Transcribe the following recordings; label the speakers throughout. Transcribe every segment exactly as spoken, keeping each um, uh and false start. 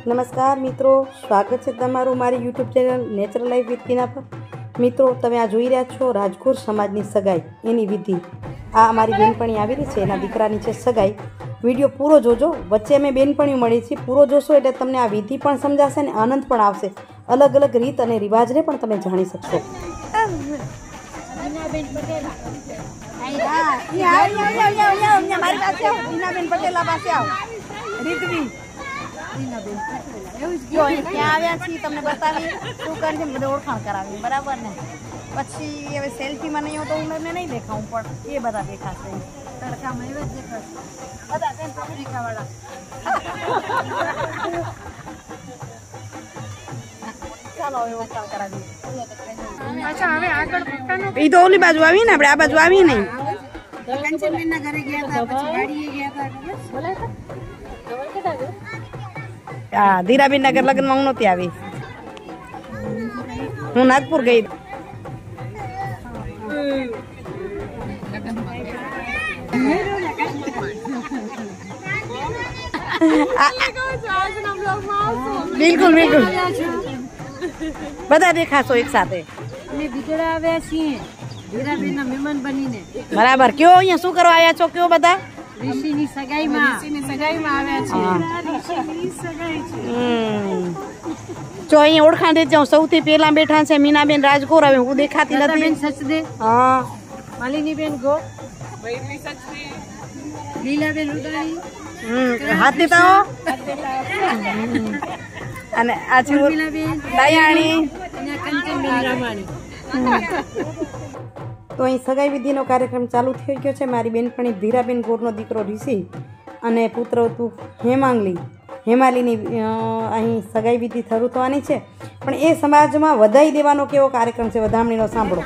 Speaker 1: નમસ્કાર મિત્રો, સ્વાગત છે તમારું મારી YouTube channel natural life with Tina પર। મિત્રો, તમે આ જોઈ રહ્યા છો રાજગોર સમાજની સગાઈ, એની વિધિ। આ અમારી બેનપણી આવી રહી છે, એના દીકરાની છે સગાઈ। વિડીયો પૂરો જોજો, વચ્ચે અમે બેનપણીઓ મળી છીએ, પૂરો જોશો એટલે તમને આ વિધિ પણ સમજાશે અને આનંદ પણ આવશે। અલગ અલગ રીત અને રિવાજને પણ તમે જાણી શકશો।
Speaker 2: તમને બતાવી શું કરી છે, બધું ઓળખાણ કરાવી, બરાબર ને? પછી હવે સેલ્ફીમાં નહીં હોય તો હું તમને નહીં દેખાવું, પણ એ બધા દેખાશે તડકામાં, એવા જ દેખાશે બધા સેન્ટ અમેરિકા વાળા। ચાલો હવે ઓળખાણ કરાવી।
Speaker 3: અચ્છા, હવે આગળ પક્કાનો
Speaker 1: એ તો ઓલી બાજુ આવી ને, આપણે આ બાજુ આવી નહીં।
Speaker 2: કંચનબેનના ઘરે ગયા હતા, પછી વાડીએ ગયા હતા, બોલાય હતા।
Speaker 1: હા, ધીરાબેન ના ઘર લગ્નમાં હું નહોતી આવી, હું નાગપુર ગઈ। બિલકુલ બિલકુલ બધા દેખાશો એક સાથે। બરાબર, કયો અહીંયા શું કરવા આવ્યા છો? કયો બધા
Speaker 2: ઋષિની સગાઈમાં ઋષિની સગાઈમાં આવ્યા છે।
Speaker 1: જો અહીંયા ઓળખાણ દેજો, સૌથી પહેલા બેઠા છે મીનાબેન રાજગોર। હવે હું દેખાતી નથી।
Speaker 2: સચદે,
Speaker 1: હા,
Speaker 2: માલિનીબેન ગો, લીલાબેન ઉદાણી,
Speaker 1: હમ હાથ દેતા હો। અને આ છે દયાણી,
Speaker 2: કંચનબેન રામાણી।
Speaker 1: તો અહીં સગાઈ વિધિનો કાર્યક્રમ ચાલુ થઈ ગયો છે। મારી બેનપણી ધીરાબેન ગોરનો દીકરો ઋષિ અને પુત્ર હતું હેમાંગલી હેમાલીની અહીં સગાઈ વિધિ શરૂ થવાની છે। પણ એ સમાજમાં વધાઈ દેવાનો કેવો કાર્યક્રમ છે, વધામણીનો સાંભળો।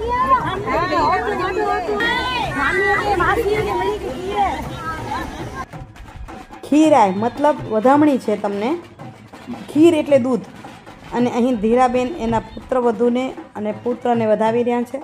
Speaker 1: ખીરાય મતલબ વધામણી છે તમને, ખીર એટલે દૂધ। અને અહીં ધીરાબેન એના પુત્ર વધુને અને પુત્રને વધાવી રહ્યા છે।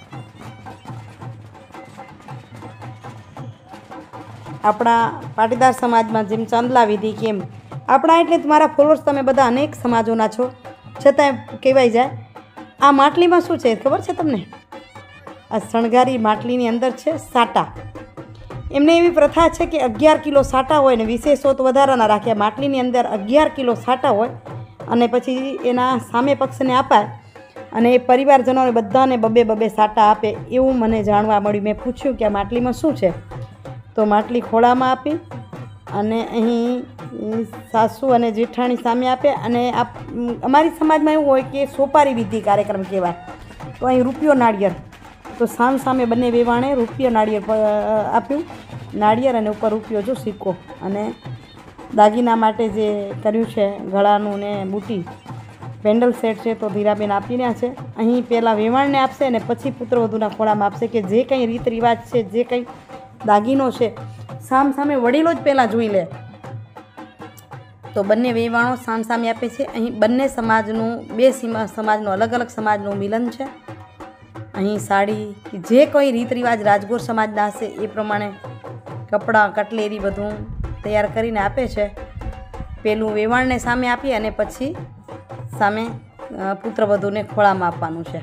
Speaker 1: આપણા પાટીદાર સમાજમાં જેમ ચાંદલા વિધિ, કેમ આપણા એટલે તમારા ફોલોઅર્સ તમે બધા અનેક સમાજોના છો, છતાંય કહેવાય જાય આ માટલીમાં શું છે ખબર છે તમને? આ શણગારી માટલીની અંદર છે સાટા। એમને એવી પ્રથા છે કે અગિયાર કિલો સાટા હોય ને વિશેષો તો વધારાના રાખ્યા। માટલીની અંદર અગિયાર કિલો સાટા હોય અને પછી એના સામે પક્ષને અપાય અને એ પરિવારજનોને બધાને બબે બબે સાટા આપે, એવું મને જાણવા મળ્યું। મેં પૂછ્યું કે આ માટલીમાં શું છે, તો માટલી ખોળામાં આપી અને અહીં સાસુ અને જેઠાણી સામે આપે। અને આ અમારી સમાજમાં એવું હોય કે સોપારી વિધિ કાર્યક્રમ કહેવાય। તો અહીં રૂપિયો નાળિયેર, તો સામ સામે બંને વેવાણે રૂપિયો નાળિયેર આપ્યું, નાળિયેર અને ઉપર રૂપિયો જો સિક્કો। અને દાગીના માટે જે કર્યું છે ગળાનું ને બુટી પેન્ડલ સેટ છે, તો ધીરાબેન આપી રહ્યા છે। અહીં પહેલાં વેવાણને આપશે અને પછી પુત્રવધુના ખોળામાં આપશે કે જે કંઈ રીત રિવાજ છે, જે કંઈ દાગીનો છે, સામ સામે વડીલો જ પહેલાં જોઈ લે। તો બંને વેવાણો સામ સામે આપે છે। અહીં બંને સમાજનું, બે સીમા સમાજનું, અલગ અલગ સમાજનું મિલન છે। અહીં સાડી જે કોઈ રીત રિવાજ રાજગોર સમાજના હશે એ પ્રમાણે કપડાં, કટલેરી બધું તૈયાર કરીને આપે છે। પેલું વેવાણને સામે આપી અને પછી સામે પુત્રવધુને ખોળામાં આપવાનું છે।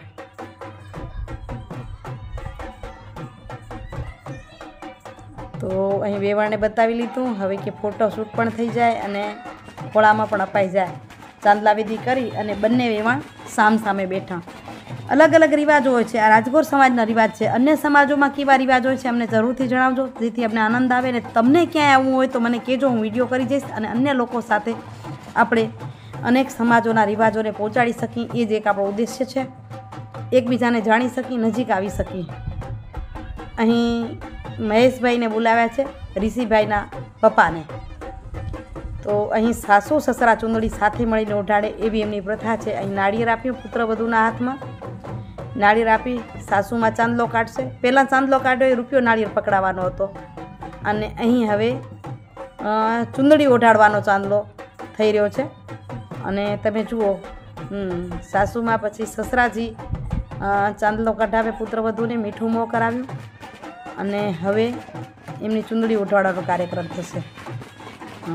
Speaker 1: તો અહીં વેવાણને બતાવી લીધું, હવે કે ફોટોશૂટ પણ થઈ જાય અને ખોળામાં પણ અપાઈ જાય। ચાંદલા વિધિ કરી અને બંને વેવાણ સામ સામે બેઠા। અલગ અલગ રિવાજો હોય છે, આ રાજગોર સમાજના રિવાજ છે। અન્ય સમાજોમાં કેવા રિવાજ હોય છે અમને જરૂરથી જણાવજો, જેથી અમને આનંદ આવે। ને તમને ક્યાંય આવવું હોય તો મને કહેજો, હું વિડીયો કરી જઈશ અને અન્ય લોકો સાથે આપણે અનેક સમાજોના રિવાજોને પહોંચાડી શકીએ। એ જ એક આપણો ઉદ્દેશ્ય છે, એકબીજાને જાણી શકીએ, નજીક આવી શકીએ। અહીં મહેશભાઈને બોલાવ્યા છે, ઋષિભાઈના પપ્પાને। તો અહીં સાસુ સસરા ચૂંદડી સાથે મળીને ઓઢાડે એવી એમની પ્રથા છે। અહીં નાળિયેર આપ્યું પુત્રવધુના હાથમાં, નાળિયેર આપી સાસુમાં ચાંદલો કાઢશે। પહેલાં ચાંદલો કાઢ્યો એ રૂપિયો નાળિયેર પકડાવવાનો હતો અને અહીં હવે ચૂંદડી ઓઢાડવાનો ચાંદલો થઈ રહ્યો છે। અને તમે જુઓ, હમ સાસુમાં પછી સસરાજી ચાંદલો કઢાવે પુત્રવધુને, મીઠું મોં કરાવ્યું અને હવે એમની ચૂંદડી ઉઠાડવાનો કાર્યક્રમ થશે। હા।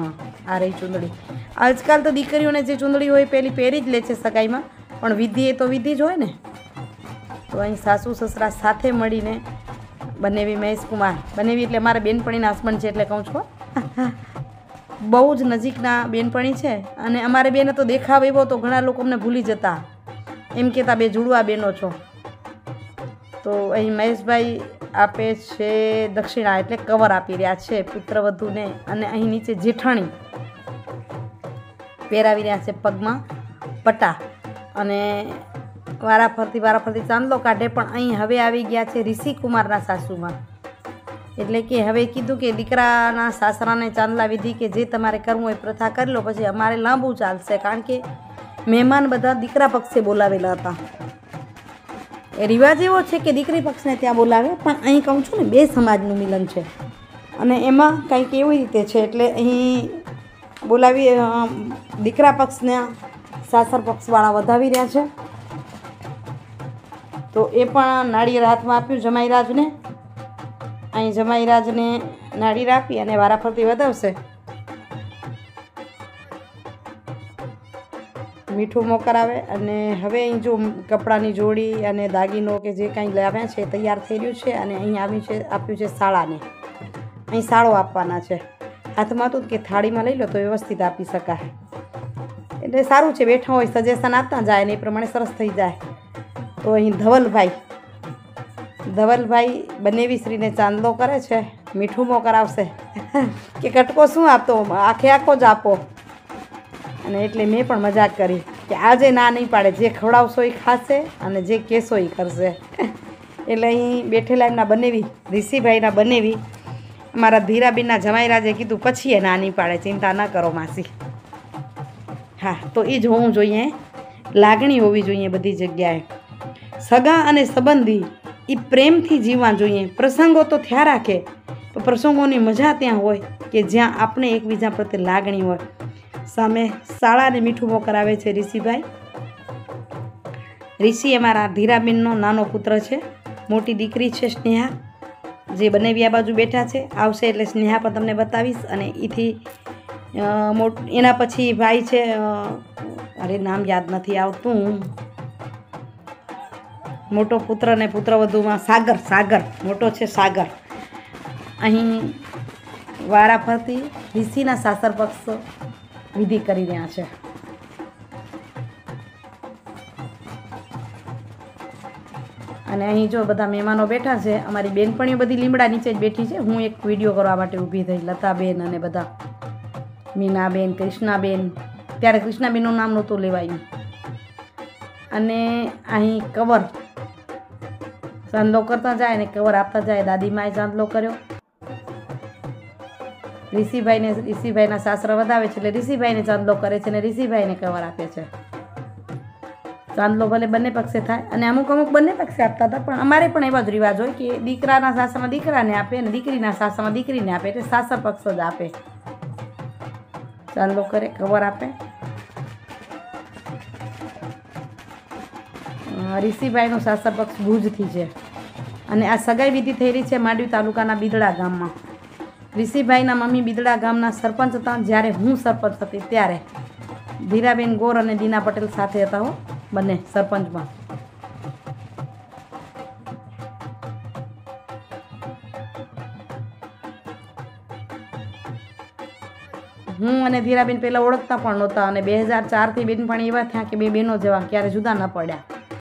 Speaker 1: આ રહી ચૂંદડી. આજકાલ તો દીકરીઓને જે ચૂંદડી હોય પેલી પહેરી જ લે છે સગાઈમાં, પણ વિધિ એ તો વિધિ જ હોય ને. તો અહીં સાસુ સસરા સાથે મળીને બંનેવી મહેશકુમાર, બંનેવી એટલે મારા બેનપણીના હસબન્ડ છે એટલે કહું છું. બહુ જ નજીકના બેનપણી છે અને અમારે બેને તો દેખાવ એવો તો ઘણા લોકો અમને ભૂલી જતા, એમ કહેતા બે જુડવા બેનો છો. તો અહીં મહેશભાઈ આપે છે દક્ષિણા એટલે કવર આપી રહ્યા છે પુત્રવધૂને, અને અહીં નીચે જેઠાણી પહેરાવી રહ્યા છે પગમાં પટ્ટા, અને વારા ફરતી વારા ફરતી ચાંદલો કાઢે. પણ અહીં હવે આવી ગયા છે ઋષિકુમારના સાસુમાં, એટલે કે હવે કીધું કે દીકરાના સાસરાને ચાંદલા વિધિ કે જે તમારે કરવું હોય પ્રથા કરી લો, પછી અમારે લાંબુ ચાલશે, કારણ કે મહેમાન બધા દીકરા પક્ષે બોલાવેલા હતા. એ રિવાજ એવો છે કે દીકરી પક્ષને ત્યાં બોલાવે, પણ અહીં કહું છું ને બે સમાજનું મિલન છે અને એમાં કંઈક એવી રીતે છે એટલે અહીં બોલાવી દીકરા પક્ષના સાસર પક્ષવાળા વધાવી રહ્યા છે. તો એ પણ નાળિયેર હાથમાં આપ્યું જમાઈરાજને. અહીં જમાઈરાજને નાળિયેર આપી અને વારાફરતી વધાવશે. મીઠું મોકરાવે અને હવે અહીં જો કપડાની જોડી અને દાગીનો કે જે કાંઈ લાવ્યા છે તૈયાર થઈ રહ્યું છે. અને અહીં આવ્યું છે આપ્યું છે સાળાને, અહીં સાળો આપવાના છે. હાથમાં હતું કે થાળીમાં લઈ લો તો વ્યવસ્થિત આપી શકાય, એટલે સારું છે. બેઠા હોય સજેશન આપતા જાય ને એ પ્રમાણે સરસ થઈ જાય. તો અહીં ધવલભાઈ ધવલભાઈ બંનેવી શ્રીને ચાંદલો કરે છે, મીઠું મો કરાવશે કે કટકો શું આપતો, આખે આખો જ આપો. અને એટલે મેં પણ મજાક કરી કે આજે ના નહીં પાડે, જે ખવડાવશો એ ખાશે અને જે કહેશો એ કરશે. એટલે અહીં બેઠેલા એમના બંનેવી ઋષિભાઈના બંનેવી મારા ધીરાબેનના જમાઈરાજે કીધું પછી એ ના નહીં પાડે, ચિંતા ન કરો માસી. હા, તો એ જ હોવું જોઈએ, લાગણી હોવી જોઈએ બધી જગ્યાએ. સગા અને સંબંધી એ પ્રેમથી જીવવા જોઈએ. પ્રસંગો તો થયા રાખે, પણ પ્રસંગોની મજા ત્યાં હોય કે જ્યાં આપણે એકબીજા પ્રત્યે લાગણી હોય. સામે શાળાને મીઠું મો કરાવે છે ઋષિભાઈ. ઋષિ એ મારા ધીરાબેનનો નાનો પુત્ર છે, મોટી દીકરી છે સ્નેહા, જે બંને આ બાજુ બેઠા છે. આવશે એટલે સ્નેહા પણ તમને બતાવીશ. અને એથી એના પછી ભાઈ છે, અરે નામ યાદ નથી આવતું, મોટો પુત્ર ને પુત્રવધુમાં સાગર સાગર મોટો છે સાગર. અહીં વારા ફરતી ઋષિના સાસર પક્ષ વિધિ કરી રહ્યા છે. અને અહીં જો બધા મહેમાનો બેઠા છે. અમારી બેનપણીઓ બધી લીમડા નીચે જ બેઠી છે. હું એક વિડીયો કરવા માટે ઊભી થઈ. લતાબેન અને બધા, મીનાબેન, કૃષ્ણાબેન. ત્યારે કૃષ્ણાબેનનું નામ નહોતું લેવાયું. અને અહીં કવર ચાંદલો કરતા જાય ને કવર આપતા જાય. દાદીમાએ ચાંદલો કર્યો. ઋષિભાઈને ઋષિભાઈના સાસરા વધાવે છે એટલે ઋષિભાઈને ચાંદલો કરે છે અને ઋષિભાઈને કવર આપે છે. ચાંદલો ભલે બંને પક્ષે થાય અને અમુક અમુક બંને પક્ષે આપતા હતા, પણ અમારે પણ એવા જ રિવાજ હોય કે દીકરાના સાસરમાં દીકરાને આપે અને દીકરીના સાસરમાં દીકરીને આપે, એટલે સાસર પક્ષ જ આપે. ચાંદલો કરે, કવર આપે. ઋષિભાઈનું સાસર પક્ષ ભુજથી છે અને આ સગાઈ વિધિ થઈ રહી છે માંડવી તાલુકાના બિદડા ગામમાં. ઋષિભાઈના મમ્મી બિદડા ગામના સરપંચ હતા જ્યારે હું સરપંચ હતી ત્યારે. ધીરાબેન ગોર અને દીના પટેલ સાથે હતા હો બંને સરપંચમાં. હું અને ધીરાબેન પહેલાં ઓળખતા પણ નહોતા અને બે હજાર ચારથી બેનપણી એવા થયા કે બે બહેનો જેવા ક્યારે જુદા ન પડ્યા.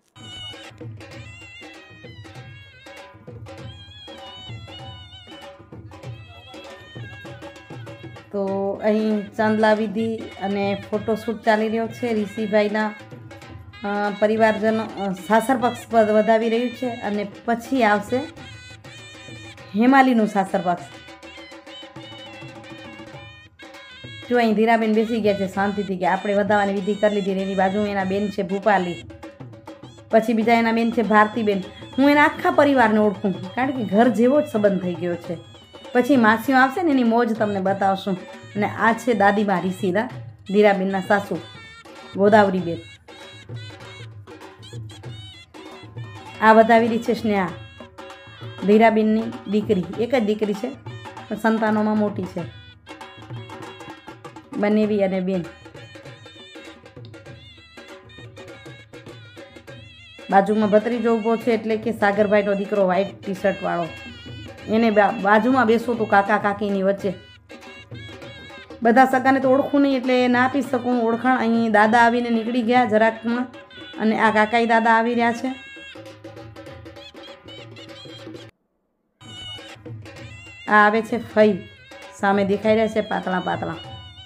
Speaker 1: તો અહીં ચાંદલા વિધિ અને ફોટોશૂટ ચાલી રહ્યો છે. ઋષિભાઈના પરિવારજનો સાસર પક્ષ પર વધાવી રહ્યું છે અને પછી આવશે હેમાલીનું સાસર પક્ષ. જો અહીં ધીરાબેન બેસી ગયા છે શાંતિથી કે આપણે વધાવવાની વિધિ કરી લીધી. એની બાજુ એના બેન છે ભૂપાલી, પછી બીજા એના બેન છે ભારતીબેન. હું એના આખા પરિવારને ઓળખું કારણ કે ઘર જેવો જ સંબંધ થઈ ગયો છે. પછી માસીઓ આવશે ને એની મોજ તમને બતાવશું. અને આ છે દાદીમા ઋષિના ધીરાબેનના સાસુ ગોદાવરીબેન. આ વધાવી રહી છે સ્નેહા, ધીરાબેનની દીકરી. એક જ દીકરી છે પણ સંતાનોમાં મોટી છે. બનેવી અને બેન. બાજુમાં ભત્રીજો ઊભો છે એટલે કે સાગરભાઈનો દીકરો વ્હાઈટ ટી શર્ટ વાળો, એને બાજુમાં બેસું તું કાકા કાકીની વચ્ચે. બધા સગાને તો ઓળખું નહીં એટલે ના આપી શકું ઓળખાણ. અહીં દાદા આવીને નીકળી ગયા જરાકમાં, અને આ કાકાઈ દાદા આવી રહ્યા છે. આ આવે છે ફઈ, સામે દેખાઈ રહ્યા છે પાતળા પાતળા.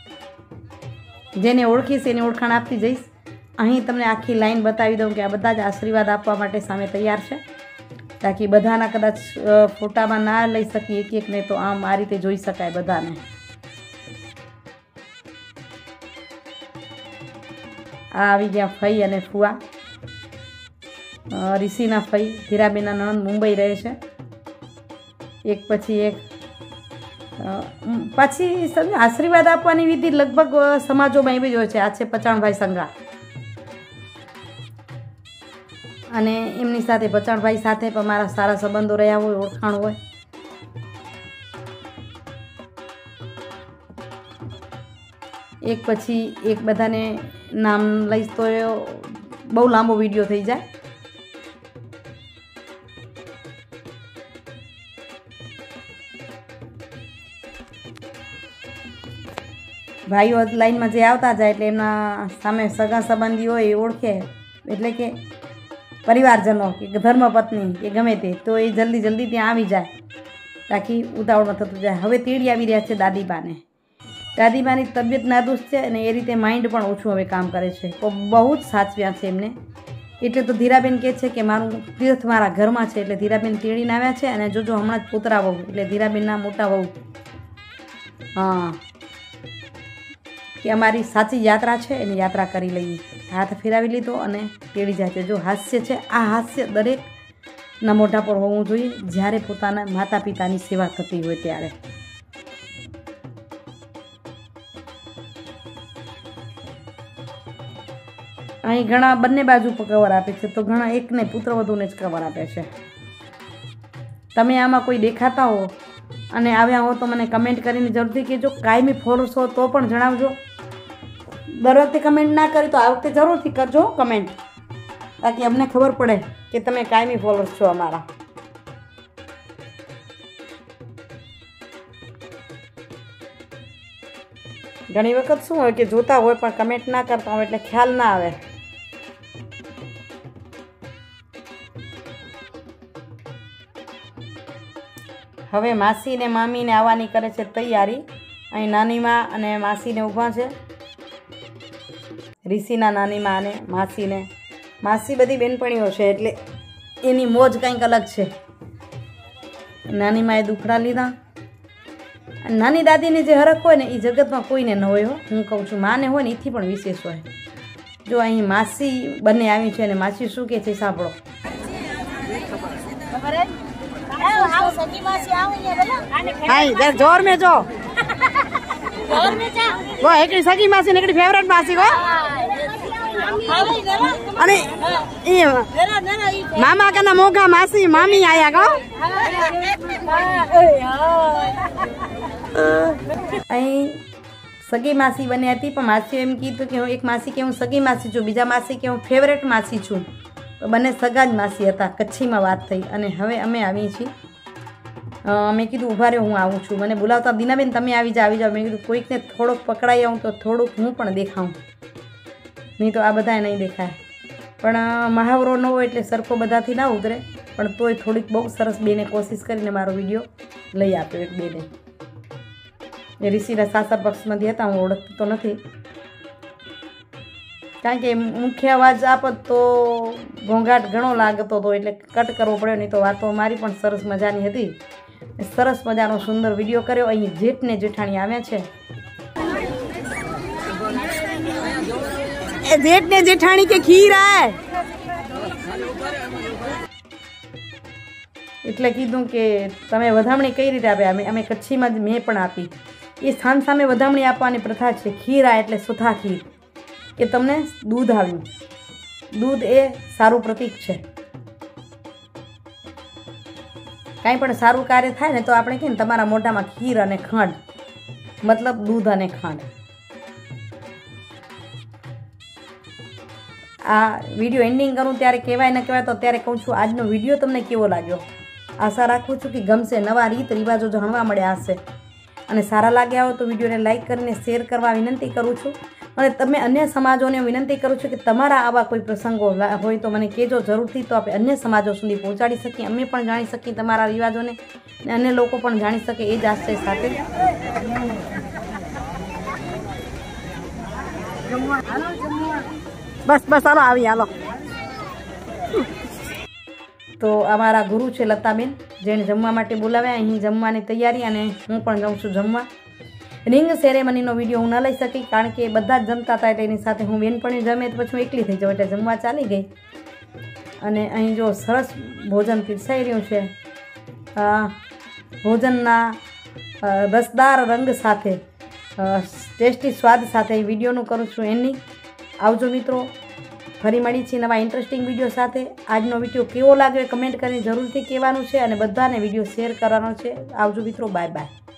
Speaker 1: જેને ઓળખીશ એની ઓળખાણ આપતી જઈશ. અહીં તમને આખી લાઈન બતાવી દઉં કે આ બધા જ આશીર્વાદ આપવા માટે સામે તૈયાર છે, તાકી બધાના કદાચ ફોટામાં ના લઈ શકીએ એક એકને, તો આમ આ રીતે જોઈ શકાય બધાને. આ આવી ગયા ફઈ અને ફુવા. ઋષિના ફઈ ધીરાબેનના નણંદ મુંબઈ રહે છે. એક પછી એક પછી સમજો આશીર્વાદ આપવાની વિધિ લગભગ સમાજોમાં એવી જ હોય છે. આ છે પચાણભાઈ સંગા, અને એમની સાથે પચાણભાઈ સાથે પણ મારા સારા સંબંધો રહ્યા હોય, ઓળખાણ હોય. એક પછી એક બધાને નામ લઈશ તો બહુ લાંબો વિડીયો થઈ જાય. ભાઈઓ લાઈનમાં જે આવતા જાય એટલે એમના સામે સગા સંબંધી હોય એ ઓળખે, એટલે કે પરિવારજનો કે ધર્મપત્ની કે ગમે તે, તો એ જલ્દી જલ્દી ત્યાં આવી જાય તાકી ઉતાવળમાં થતું જાય. હવે તેડી આવી રહ્યા છે દાદીબાને. દાદીબાની તબિયત નાદુસ છે અને એ રીતે માઇન્ડ પણ ઓછું હવે કામ કરે છે, તો બહુ જ સાચવ્યા છે એમને. એટલે તો ધીરાબેન કહે છે કે મારું તીર્થ મારા ઘરમાં છે, એટલે ધીરાબેન તેડીને આવ્યા છે. અને જોજો હમણાં જ પુતરા વહુ એટલે ધીરાબેનના મોટા વહુ, હા, કે અમારી સાચી યાત્રા છે એની યાત્રા કરી લઈએ. હાથ ફેરાવી લીધો અને તેડી જાય છે. જો હાસ્ય છે, આ હાસ્ય દરેકના મોઢા પર હોવું જોઈએ જ્યારે પોતાના માતા પિતાની સેવા થતી હોય ત્યારે. અહીં ઘણા બંને બાજુ કવર આપે છે, તો ઘણા એકને પુત્રવધૂને જ કવર આપે છે. તમે આમાં કોઈ દેખાતા હો અને આવ્યા હો તો મને કમેન્ટ કરીને જરૂરથી કહેજો. કાયમી ફોલોઅર્સ હો તો પણ જણાવજો. દર વખતે કમેન્ટ ના કરી તો આ વખતે જરૂરથી કરજો કમેન્ટ, તાકી અમને ખબર પડે કે તમે કાયમી ફોલોઅર્સ છો અમારા. ઘણી વખત શું હોય કે જોતા હોય પણ કમેન્ટ ના કરતા હોય એટલે ખ્યાલ ના આવે. હવે માસી ને મામીને આવવાની કરે છે તૈયારી. અહીં નાનીમાં અને માસીને ઊભા છે. ઋષિના નાનીમાં અને માસીને. માસી બધી બેનપણીઓ છે એટલે એની મોજ કંઈક અલગ છે. નાનીમાં એ દુખડા લીધા. નાની દાદીને જે હરખ હોય ને એ જગતમાં કોઈને ન હોય. હું કહું છું માને હોય ને એથી પણ વિશેષ હોય. જો અહીં માસી બંને આવી છે અને માસી શું કહે છે સાંભળો. હા, જોર મેં જો वो एकड़ी सगी मासी ने एकड़ी फेवरेट मासी को अरे ये मामा का ना मोगा मासी मामी आया को અહીં સગી માસી બની હતી પણ માસી એમ કીધું કે હું એક માસી કે હું સગી માસી છું, બીજા માસી કે હું ફેવરેટ માસી છું. બંને સગા જ માસી હતા. કચ્છીમાં વાત થઈ અને હવે અમે આવી છીએ. મેં કીધું ઊભા રહ્યો હું આવું છું. મને બોલાવતા દીનાબેન તમે આવી જાઓ આવી જાઓ. મેં કીધું કોઈકને થોડોક પકડાઈ આવું તો થોડુંક હું પણ દેખાઉં, નહીં તો આ બધાએ નહીં દેખાય. પણ મહાવરો ન હોય એટલે સરખો બધાથી ના ઉતરે, પણ તોય થોડીક બહુ સરસ બેને કોશિશ કરીને મારો વિડીયો લઈ આપ્યો એક બેને. એ ઋષિના સાસર પક્ષમાંથી હતા, હું ઓળખતી તો નથી કારણ કે મુખ્ય અવાજ આપત તો ઘોંઘાટ ઘણો લાગતો હતો એટલે કટ કરવો પડ્યો. નહીં તો વાતો મારી પણ સરસ મજાની હતી. સરસ મજાનો સુંદર વિડીયો કર્યો. અહીં જેઠ ને જેઠાણી આવ્યા છે. એ જેઠ ને જેઠાણી કે ખીર આય એટલે કીધું કે તમે વધામણી કઈ રીતે આપે. અમે અમે કચ્છીમાં જ મેં પણ આપી. એ સ્થાન સામે વધામણી આપવાની પ્રથા છે. ખીર આ એટલે સુથા ખીર, કે તમને દૂધ આવ્યું. દૂધ એ સારું પ્રતીક છે. કાંઈ પણ સારું કાર્ય થાય ને તો આપણે કહીએ ને તમારા મોઢામાં ખીર અને ખાંડ, મતલબ દૂધ અને ખાંડ. આ વિડીયો એન્ડિંગ કરું ત્યારે કહેવાય ન કહેવાય તો ત્યારે કહું છું આજનો વિડીયો તમને કેવો લાગ્યો. આશા રાખું છું કે ગમશે. નવા રીત રિવાજો જાણવા મળ્યા હશે અને સારા લાગ્યા હોય તો વિડીયોને લાઇક કરીને શેર કરવા વિનંતી કરું છું. અને તમે અન્ય સમાજોને વિનંતી કરું છું કે તમારા આવા કોઈ પ્રસંગો હોય તો મને કહેજો જરૂરથી, તો આપણે અન્ય સમાજો સુધી પહોંચાડી શકીએ, અમે પણ જાણી શકીએ તમારા રિવાજોને અને અન્ય લોકો પણ જાણી શકે એ જ આશય સાથે.
Speaker 2: બસ બસ હાલો આવી હાલો.
Speaker 1: તો અમારા ગુરુ છે લતાબેન, જેને જમવા માટે બોલાવ્યા. અહીં જમવાની તૈયારી અને હું પણ જાઉં છું જમવા. રિંગ સેરેમનીનો વિડીયો હું ન લઈ શકી કારણ કે બધા જ જમતા હતા એટલે એની સાથે હું બેનપણી જમે તો પછી હું એકલી થઈ જાઉં, એટલે જમવા ચાલી ગઈ. અને અહીં જો સરસ ભોજન પીરસાઈ રહ્યું છે. ભોજનના રસદાર રંગ સાથે, ટેસ્ટી સ્વાદ સાથે વિડીયોનું કરું છું એની. આવજો મિત્રો, ફરી મળી છીએ નવા ઇન્ટરેસ્ટિંગ વિડીયો સાથે. આજનો વિડીયો કેવો લાગ્યો એ કમેન્ટ કરીને જરૂરથી કહેવાનું છે અને બધાને વિડીયો શેર કરવાનો છે. આવજો મિત્રો, બાય બાય.